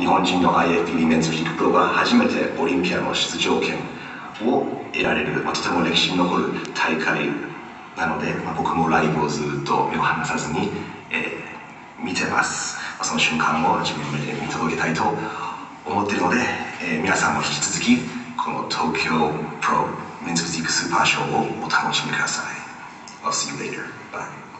日本人の IFBB メンズフィジークプロが初めてオリンピアの出場権を得られる、とても歴史に残る大会なので、僕もライブをずっと目を離さずに、見てます。その瞬間を自分の目で見届けたいと思っているので、皆さんも引き続きこの東京プロメンズフィジークスーパーショーをお楽しみください。I'll see you later. Bye.